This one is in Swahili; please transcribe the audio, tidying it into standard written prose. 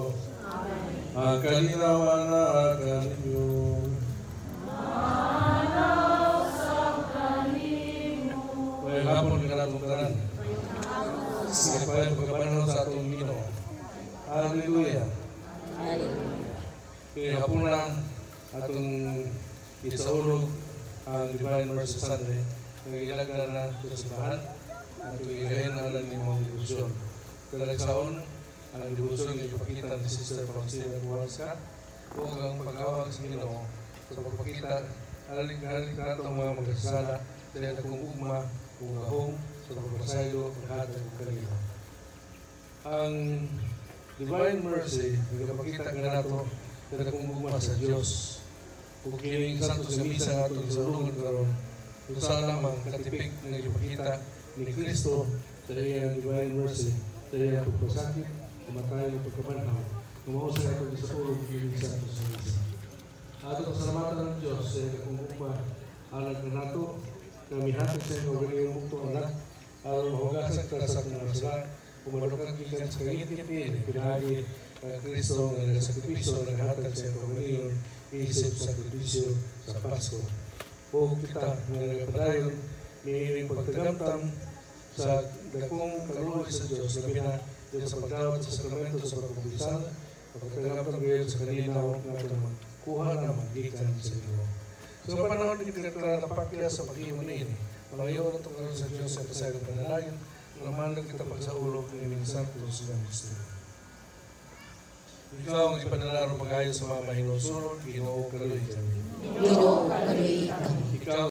Ang kalinawan na kaninyo. Kaya hapon ka na tungkaran. Sige pa yung pagkapanahon sa atong Ginoo. Hallelujah. Kaya hapon lang atong isaulog ang Divine Mercy Sunday. Nagigilagdan na sa simbahan at igahin na lang yung mga debosyon. Kalagsaon, ang debosyon ay ipakita ni Sister Francina Buwanska kung ang pag-awag sa Ginoo sa pagpakita halik na itong mga magkasala dahil akong ugma kung ahong sa pagpasaylo lahat ng kanila. Ang Divine Mercy, nagpakita nga nato dahil akong ugma sa Diyos. Kung kining santo sa misa nga itong isaulungan karon, kung saan lamang katipik na ipakita ni Kristo sa iyang Divine Mercy, sa iyang pagpasakit, kumatay ng pagkapanhaw, kumausay ito sa pulong kining santo sa misa. Ato ang salamatan ng Diyos sa iyang kumukma, anak na nato, kami hatid sa iyong ganyan mukto anak, alam mahugasan ka sa mga sila, kumalukan gikan sa kagitipin, pinahagi ang Kristo na nagsakripisyo, naghatag sa iyong ganyan, isip sakripisyo sa Pasko. O kita na nagpadayon, niiring pagtagamtam sa dakong kaluwi sa Diyos, labi na sa pagdawat sa sakramento sa pagkubisan, pagtagamtam ngayon sa kanina na kuha na magikan sa Ginoo. So panahon din kita napakya sa pag-iwan ini. Pangayon na itong sa Diyos sa kasayang panalangin, naman lang kita pagsaulog ng inyong santos ng gusto. Ikaw ang ipanalaro pag-ayo sa mga mahinusunod, Ginoo kaluwi kami. Ikaw